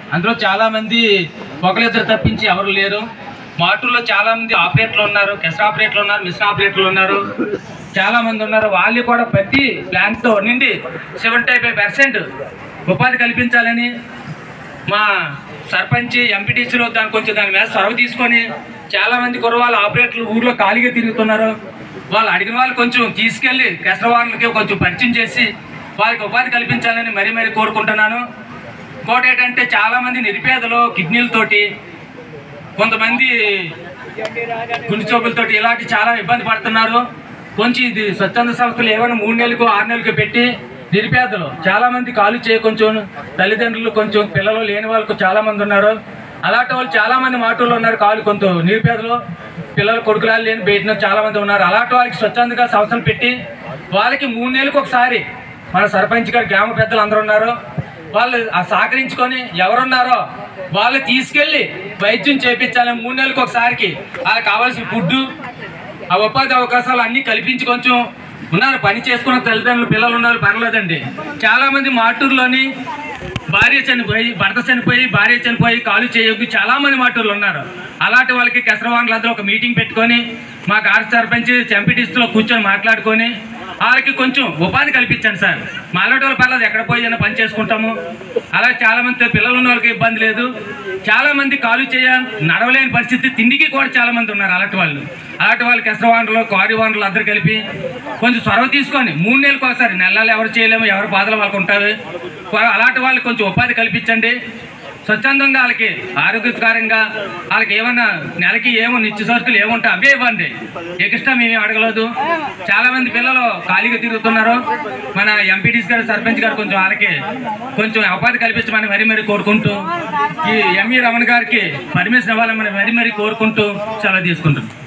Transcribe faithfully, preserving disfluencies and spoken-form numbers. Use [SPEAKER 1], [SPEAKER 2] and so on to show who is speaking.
[SPEAKER 1] అందులో చాలామంది ఒకరిద్దరు తప్పించి ఎవరు లేరు. మాటూరులో చాలామంది ఆపరేటర్లు ఉన్నారు, కెసర ఆపరేటర్లు ఉన్నారు, మిషన్ ఆపరేటర్లు ఉన్నారు, చాలామంది ఉన్నారు. వాళ్ళు కూడా ప్రతి ప్లాంట్తో నిండి సెవెంటీ ఫైవ్ పర్సెంట్ ఉపాధి కల్పించాలని మా సర్పంచ్ ఎంపీటీసీలో దాని కొంచెం దాని మీద చొరవ తీసుకొని చాలామంది కుర్రవాళ్ళు ఆపరేటర్లు ఊళ్ళో ఖాళీగా తిరుగుతున్నారు. వాళ్ళు అడిగిన వాళ్ళు కొంచెం తీసుకెళ్ళి కెసర వాళ్ళకి కొంచెం పరిచయం చేసి వాళ్ళకి ఉపాధి కల్పించాలని మరీ మరీ కోరుకుంటున్నాను. ఇంకోటి ఏంటంటే చాలామంది నిరుపేదలు కిడ్నీలతోటి, కొంతమంది గుండె జబ్బులతోటి ఇలాంటి చాలా ఇబ్బంది పడుతున్నారు. కొంచెం ఇది స్వచ్ఛంద సంస్థలు ఏమైనా మూడు నెలలకు ఆరు నెలలకు పెట్టి నిరుపేదలు చాలామంది కాలు చేయ కొంచెం తల్లిదండ్రులు కొంచెం పిల్లలు లేని వాళ్ళకు చాలామంది ఉన్నారు. అలాంటి వాళ్ళు చాలామంది మాటూరులో ఉన్నారు. కాలు కొంచెం నిరుపేదలు పిల్లలు కొడుకులాలు లేని బయట చాలామంది ఉన్నారు. అలాంటి వాళ్ళకి స్వచ్ఛందంగా సంస్థలు పెట్టి వాళ్ళకి మూడు నెలలకు ఒకసారి మన సర్పంచ్ గారు గ్రామ పెద్దలు అందరూ ఉన్నారు, వాళ్ళు ఆ సహకరించుకొని ఎవరున్నారో వాళ్ళు తీసుకెళ్ళి వైద్యం చేయించాలని మూడు నెలలకు ఒకసారికి వాళ్ళకి కావాల్సిన ఫుడ్డు ఆ ఉపాధి అవకాశాలు అన్నీ కల్పించి కొంచెం ఉన్నారు. పని చేసుకున్న తల్లిదండ్రులు పిల్లలు ఉన్నారు, పర్లేదండి. చాలామంది మాటూరులోని భార్య చనిపోయి భర్త చనిపోయి భార్య చనిపోయి కాలు చేయకు చాలామంది మాటూరులు ఉన్నారు. అలాంటి వాళ్ళకి కెసరవాండ్లందరూ ఒక మీటింగ్ పెట్టుకొని మా గారి సర్పంచ్ ఎంపీటీసీలో కూర్చొని మాట్లాడుకొని వాళ్ళకి కొంచెం ఉపాధి కల్పించండి సార్. మాలాంటి వాళ్ళ పర్లేదు ఎక్కడ పోయి పని చేసుకుంటాము. అలా చాలామంది పిల్లలు ఉన్న వాళ్ళకి ఇబ్బంది లేదు. చాలామంది కాలు చేయ నడవలేని పరిస్థితి, తిండికి కూడా చాలామంది ఉన్నారు. అలాంటి వాళ్ళు అలాంటి వాళ్ళు కెసర వాండలు క్వారీ వాండలు అందరూ కలిపి కొంచెం చొరవ తీసుకొని మూడు నెలలకు ఒకసారి నెలలు ఎవరు చేయలేము, ఎవరు బాధలు వాళ్ళకు ఉంటాయి. అలాంటి వాళ్ళకి కొంచెం ఉపాధి కల్పించండి. స్వచ్ఛందంగా వాళ్ళకి ఆరోగ్యకరంగా వాళ్ళకి ఏమన్నా నెలకి ఏమో నిత్య సరుకులు ఏముంటాయి అవే ఇవ్వండి. ఎక్స్ట్రా మేమేం అడగలేదు. చాలామంది పిల్లలు ఖాళీగా తిరుగుతున్నారు. మన ఎంపీటీసీ గారు సర్పంచ్ గారు కొంచెం వాళ్ళకి కొంచెం ఉపాధి కల్పించమని మరీ మరీ కోరుకుంటూ ఈ ఎంఈ రమణ గారికి పర్మిషన్ ఇవ్వాలని మరీ మరీ కోరుకుంటూ సెలవు తీసుకుంటాం.